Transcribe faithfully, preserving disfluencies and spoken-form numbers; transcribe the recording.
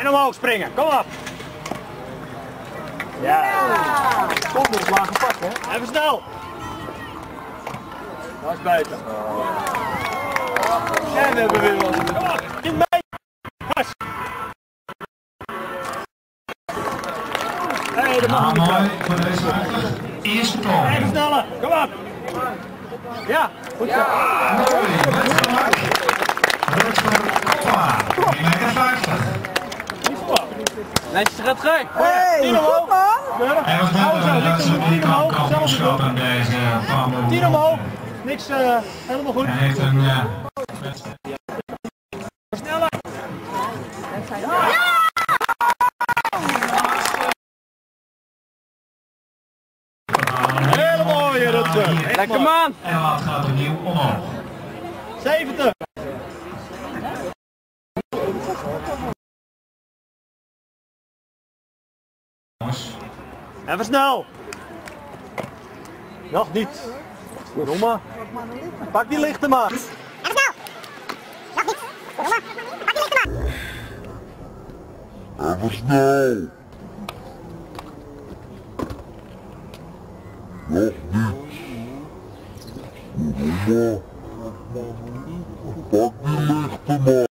En omhoog springen, kom op. Ja. Kom door het lage pak, hè. Even snel. Dat is beter. En we hebben weer wat. Kom op, kind mee. Gas. Hey, dat mag niet. Mooi voor deze eerste toon. Even sneller, kom op. Ja, goed zo. Mooi, wedstrijd. Rutger klaar. drie meter vijftig. Netjes gaat gek. Hey, tien goed omhoog. man. En wat hebben we dat ze die kan kampioenschap aan deze van tien omhoog. Niks, uh, helemaal goed. Hij heeft een uh, Sneller. Hele mooie Rutger. Lekker man. En laat gaat opnieuw omhoog. zeventig. Even snel. Nog niet. Kom maar. Pak die lichten maar. Even snel! Nog niet! Kom maar! Pak die lichten maar! Even snel! Nog niet! Kom maar! Pak die lichten maar!